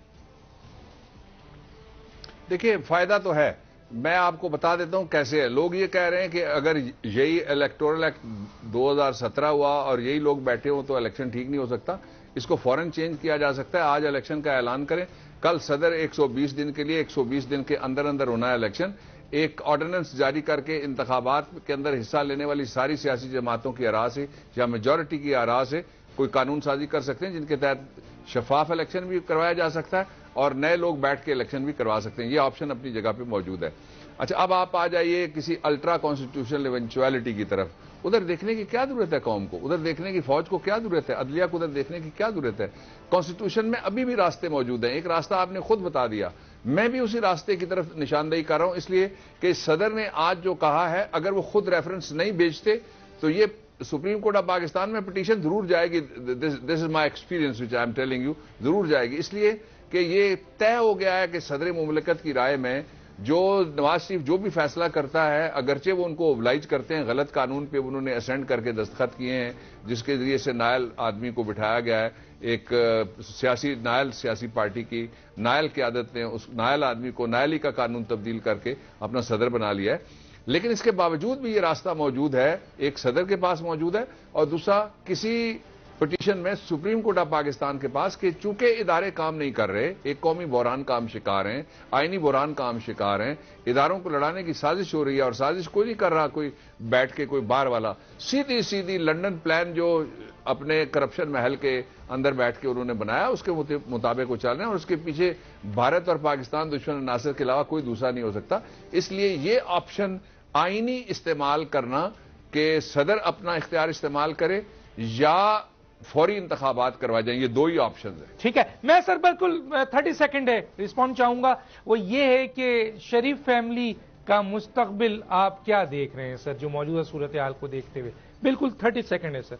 دیکھیے فائدہ تو ہے, میں آپ کو بتا دیتا ہوں کیسے ہے. لوگ یہ کہہ رہے ہیں کہ اگر یہی الیکٹورل ایکٹ دو ہزار سترہ ہوا اور یہی لوگ بیٹھے ہوں تو الیکشن ٹھیک نہیں ہو سکتا, اس کو فوراً چینج کیا جا سکتا ہے. آج الیکشن کا اعلان کریں, کل صدر ایک سو بیس دن کے لیے ایک سو بیس دن کے اندر اندر ہونا ہے الیکشن, ایک آرڈیننس جاری کر کے انتخابات کے اندر حصہ لینے والی ساری سیاسی جماعتوں کی آراء سے یا میجورٹی کی آراء سے کوئی قانون سازی کر سکتے ہیں جن کے تحت شفاف الیکشن بھی کروایا جا سکتا ہے اور نئے لوگ بیٹھ کے الیکشن بھی کروا سکتے ہیں. یہ آپشن اپنی جگہ پہ موجود ہے. اچھا اب آپ آ جائیے کسی الٹرا کانسٹیٹیوشنل ایونچویلٹی کی طرف. ادھر دیکھنے کی کیا ضرورت ہے قوم کو, ادھر دیکھنے کی فوج کو کیا ضرورت ہے, عدلیہ کو ادھر دیکھنے کی کیا ضرورت ہے. کانسٹیٹیوشن میں ابھی بھی راستے موجود ہیں. ایک راستہ آپ نے خود بتا دیا, میں بھی اسی راستے کی طرف نشاندہی کر رہا ہوں, اس لیے کہ صدر نے آج جو کہا ہے اگر وہ خود ریفرنس نہیں بھیجتے تو یہ سپریم کورٹ آف پاکستان میں پٹیشن ضرور جائے گی. This is my experience which I am telling you, ضرور جائے گی. اس لیے کہ یہ طے ہو گیا ہے کہ صدر مملکت کی رائے میں جو نواز شریف جو بھی فیصلہ کرتا ہے, اگرچہ وہ ان کو اوبلائج کرتے ہیں, غلط قانون پہ انہوں نے اسینڈ کر کے دستخط کیے ہیں جس کے ذریعے سے نائل آدمی کو بٹھایا گیا ہے, ایک سیاسی نائل سیاسی پارٹی کی نائل قیادت نے اس نائل آدمی کو نائلی کا قانون تبدیل کر کے اپنا صدر بنا لیا ہے. لیکن اس کے باوجود بھی یہ راستہ موجود ہے, ایک صدر کے پاس موجود ہے اور دوسرا کسی پٹیشن میں سپریم کورٹ آف پاکستان کے پاس کہ چونکہ ادارے کام نہیں کر رہے, ایک قومی بحران کا ہم شکار ہیں, آئینی بحران کا ہم شکار ہیں, اداروں کو لڑانے کی سازش ہو رہی ہے اور سازش کوئی نہیں کر رہا کوئی بیٹھ کے کوئی باہر والا, سیدھی سیدھی لنڈن پلان جو اپنے کرپشن محل کے اندر بیٹھ کے انہوں نے بنایا اس کے مطابق وہ چل رہے ہیں اور اس کے پیچھے بھارت اور پاکستان دشمن عناصر کے علاوہ کوئی دوسرا نہیں ہو سکتا. اس لیے یہ آپشن آئینی استعمال کرنا کہ صدر اپنا اختیار استعمال کرے یا فوری انتخابات کروا جائیں, یہ دو ہی آپشنز ہیں. ٹھیک ہے, میں سر بالکل تھرٹی سیکنڈ ہے رسپونڈ چاہوں گا. وہ یہ ہے کہ شریف فیملی کا مستقبل آپ کیا دیکھ رہے ہیں سر, جو موجودہ صورتحال کو دیکھتے ہوئے؟ بالکل تھرٹی سیکنڈ ہے سر.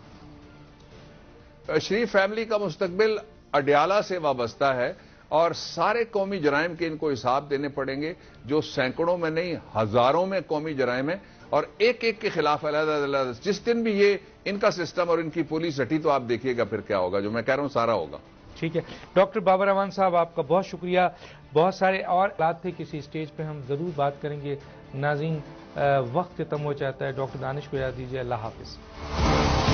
شریف فیملی کا مستقبل اڈیالہ سے وابستہ ہے اور سارے قومی جرائم کے ان کو حساب دینے پڑیں گے جو سینکڑوں میں نہیں ہزاروں میں قومی جرائم ہیں اور ایک ایک کے خلاف علیحدہ علیحدہ. جس دن بھی یہ ان کا سسٹم اور ان کی پولیس ہٹی تو آپ دیکھیے گا پھر کیا ہوگا, جو میں کہہ رہا ہوں سارا ہوگا. ٹھیک ہے ڈاکٹر بابر اوان صاحب, آپ کا بہت شکریہ. بہت سارے اور حالات تھے, کسی اسٹیج پہ ہم ضرور بات کریں گے. ناظرین وقت ختم ہو جاتا ہے, ڈاکٹر دانش کو یاد دیجیے. اللہ حافظ.